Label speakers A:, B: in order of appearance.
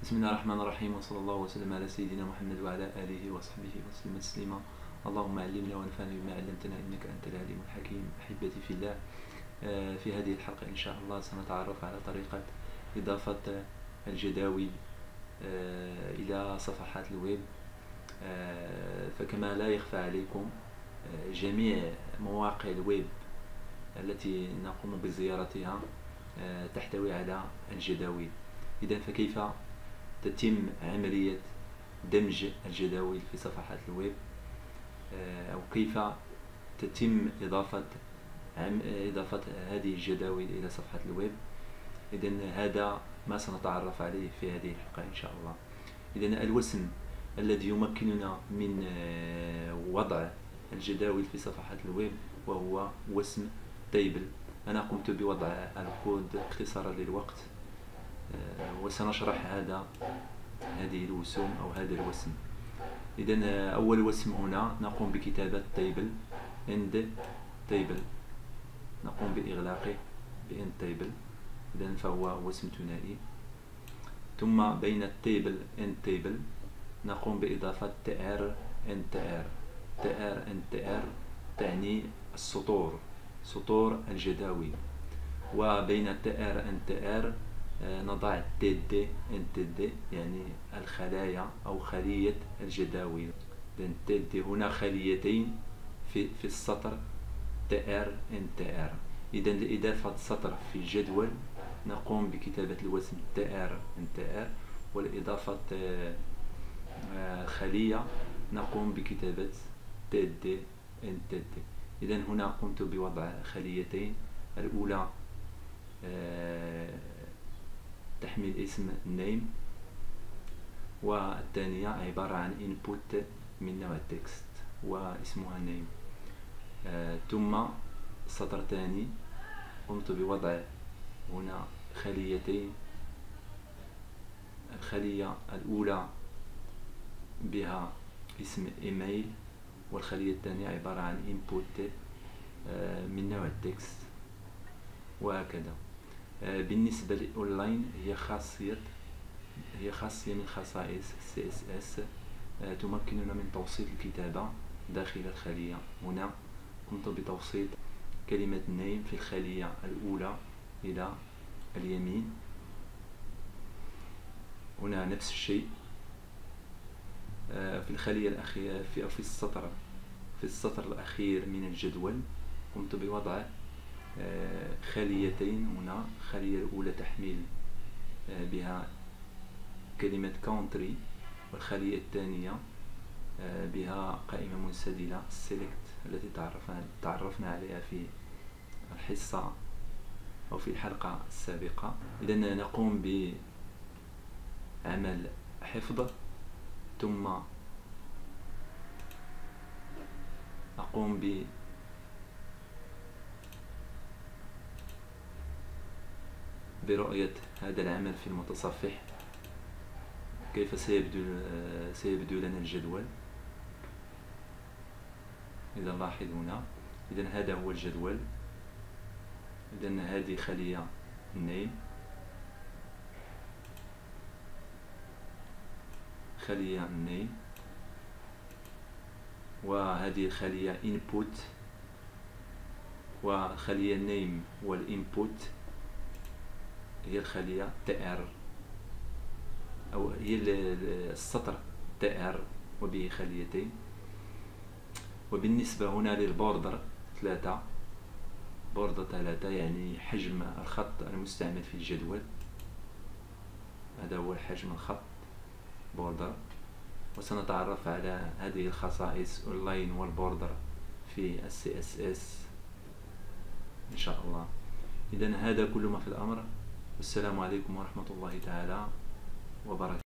A: بسم الله الرحمن الرحيم، وصلى الله وسلم على سيدنا محمد وعلى آله وصحبه وسلم تسليما. اللهم علمنا وانفعنا بما علمتنا إنك أنت العليم الحكيم. أحبتي في الله، في هذه الحلقة إن شاء الله سنتعرف على طريقة إضافة الجداول إلى صفحات الويب. فكما لا يخفى عليكم، جميع مواقع الويب التي نقوم بزيارتها تحتوي على الجداول. إذن فكيف تتم عملية دمج الجداول في صفحات الويب، أو كيف تتم إضافة هذه الجداول إلى صفحة الويب؟ إذن هذا ما سنتعرف عليه في هذه الحلقة إن شاء الله. إذن الوسم الذي يمكننا من وضع الجداول في صفحات الويب وهو وسم تيبل. أنا قمت بوضع الكود اختصارا للوقت، وسنشرح هذه الوسوم أو هذا الوسم. إذن أول وسم هنا نقوم بكتابة تيبل end table، نقوم بإغلاقه end table. إذن فهو وسم ثنائي. ثم بين التيبل end table نقوم بإضافة tr end tr. tr end tr تعني السطور، سطور الجداول. وبين tr end tr نضع td end td يعني الخلايا أو خلية الجداول. إذن td هنا خليتين في السطر tr end tr. إذن لإضافة سطر في الجدول نقوم بكتابة الوسم tr end tr، ولإضافة خلية نقوم بكتابة td end td. إذن هنا قمت بوضع خليتين، الأولى تحمل اسم name، والثانية عبارة عن input من نوع text واسمها name. ثم سطر ثاني قمت بوضع هنا خليتين، الخلية الأولى بها اسم email، والخلية الثانية عبارة عن input من نوع text، وهكذا. بالنسبة للأونلاين هي خاصية من خصائص CSS تمكننا من توسيط الكتابة داخل الخلية. هنا قمت بتوسيط كلمة name في الخلية الأولى إلى اليمين. هنا نفس الشيء في الخلية الأخيرة، في السطر الأخير من الجدول قمت بوضع خليتين. هنا الخلية الأولى تحمل بها كلمة country، والخلية الثانية بها قائمة منسدلة select التي تعرفنا عليها في الحصة أو في الحلقة السابقة. إذن نقوم بعمل حفظ، ثم أقوم برؤية هذا العمل في المتصفح، كيف سيبدو لنا الجدول. إذا لاحظ هنا، إذن هذا هو الجدول. إذن هذه خلية name، خلية name، وهذه الخلية input، وخلية name والinput هي الخلية tr، أو هي السطر tr وبه خليتين. وبالنسبة هنا للبوردر 3، بوردر 3 يعني حجم الخط المستعمل في الجدول. هذا هو حجم الخط بوردر، وسنتعرف على هذه الخصائص اونلاين والبوردر في CSS إن شاء الله. إذن هذا كل ما في الأمر، والسلام عليكم ورحمة الله تعالى وبركاته.